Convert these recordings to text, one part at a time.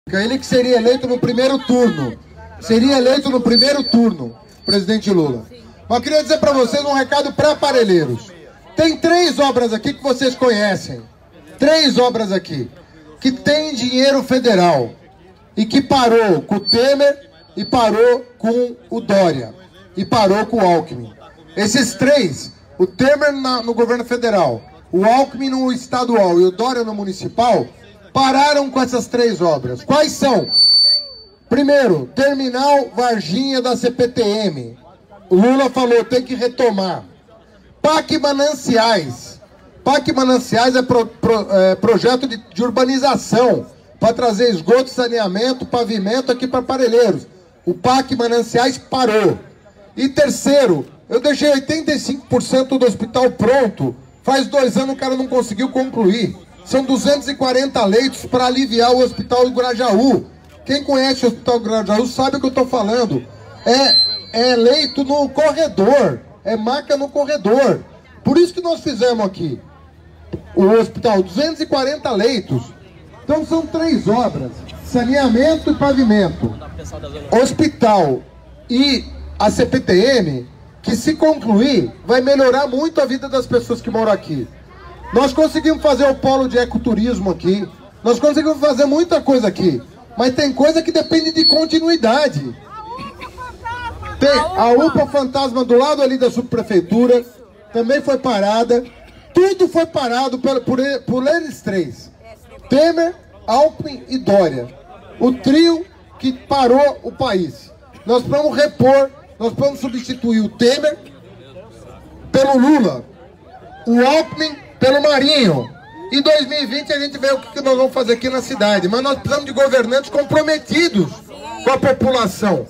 Ele que seria eleito no primeiro turno. Seria eleito no primeiro turno, presidente Lula. Mas eu queria dizer para vocês um recado para Parelheiros. Tem 3 obras aqui que vocês conhecem. 3 obras aqui que tem dinheiro federal e que parou com o Temer e parou com o Dória e parou com o Alckmin. Esses 3, o Temer no governo federal, o Alckmin no estadual e o Dória no municipal, pararam com essas 3 obras. Quais são? Primeiro, terminal Varginha da CPTM. O Lula falou, tem que retomar. PAC Mananciais. PAC Mananciais é projeto de urbanização para trazer esgoto, saneamento, pavimento aqui para Parelheiros. O PAC Mananciais parou. E terceiro, eu deixei 85% do hospital pronto. Faz 2 anos o cara não conseguiu concluir. São 240 leitos para aliviar o hospital do Grajaú. Quem conhece o hospital do Grajaú sabe o que eu estou falando. É leito no corredor. É maca no corredor. Por isso que nós fizemos aqui o hospital, 240 leitos. Então são 3 obras: saneamento e pavimento, hospital e a CPTM, que se concluir, vai melhorar muito a vida das pessoas que moram aqui. Nós conseguimos fazer o polo de ecoturismo aqui, nós conseguimos fazer muita coisa aqui, mas tem coisa que depende de continuidade. Tem a UPA Fantasma do lado ali da subprefeitura, também foi parada. Tudo foi parado por eles 3. Temer, Alckmin e Dória. O trio que parou o país. Nós vamos repor, nós vamos substituir o Temer pelo Lula, o Alckmin pelo Marinho. Em 2020 a gente vê o que nós vamos fazer aqui na cidade. Mas nós precisamos de governantes comprometidos com a população.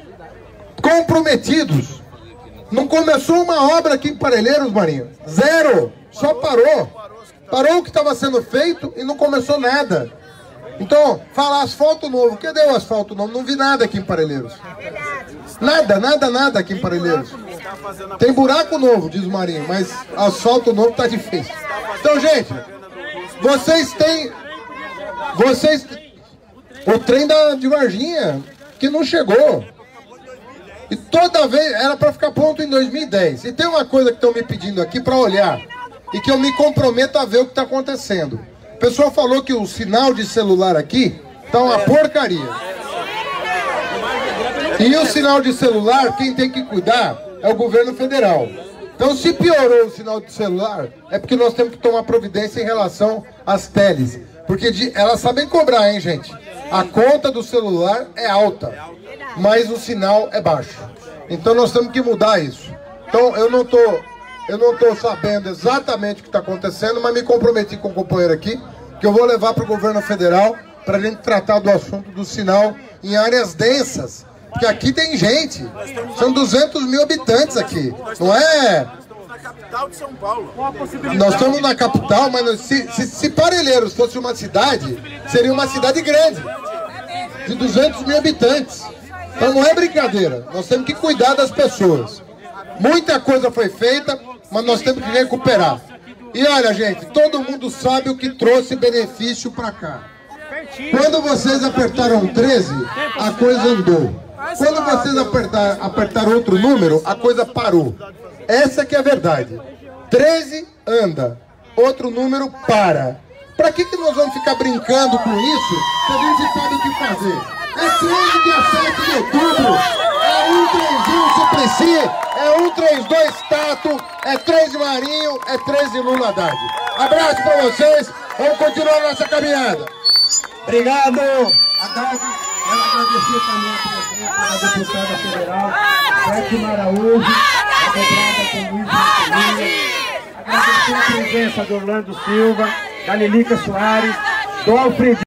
Comprometidos. Não começou uma obra aqui em Parelheiros, Marinho. 0. Só parou. Parou o que estava sendo feito e não começou nada. Então, fala asfalto novo. Cadê o asfalto novo? Não vi nada aqui em Parelheiros. Nada aqui em Parelheiros. Tem buraco novo, diz o Marinho, mas asfalto novo tá difícil. Então, gente, o trem de Varginha, que não chegou. E toda vez era para ficar pronto em 2010. E tem uma coisa que estão me pedindo aqui para olhar e que eu me comprometo a ver o que está acontecendo. O pessoal falou que o sinal de celular aqui está uma porcaria. E o sinal de celular, quem tem que cuidar é o governo federal. Então, se piorou o sinal de celular, é porque nós temos que tomar providência em relação às teles. Porque elas sabem cobrar, hein, gente? A conta do celular é alta, mas o sinal é baixo. Então nós temos que mudar isso. Então eu não tô sabendo exatamente o que está acontecendo, mas me comprometi com o companheiro aqui, que eu vou levar para o governo federal para a gente tratar do assunto do sinal em áreas densas. Porque aqui tem gente, são 200 mil habitantes aqui, não é? Capital de São Paulo. Nós estamos na capital, mas se Parelheiros fosse uma cidade, seria uma cidade grande, de 200 mil habitantes. Então não é brincadeira, nós temos que cuidar das pessoas. Muita coisa foi feita, mas nós temos que recuperar. E olha, gente, todo mundo sabe o que trouxe benefício para cá. Quando vocês apertaram 13, a coisa andou. Quando vocês apertaram outro número, a coisa parou. Essa que é a verdade. 13 anda, outro número para. Para que nós vamos ficar brincando com isso se a gente sabe o que fazer? É 13, dia 7 de outubro, é 131 Suplicy, é 132 Tato, é 13 Marinho, é 13 Lula Haddad. Abraço para vocês, vamos continuar nossa caminhada. Obrigado, Haddad. Quero agradecer também a presença da deputada federal, Fátima Araújo, a deputada com Luiz Marcelino. Agradecer a presença do Orlando Silva, da Lilica Soares, do Alfredo.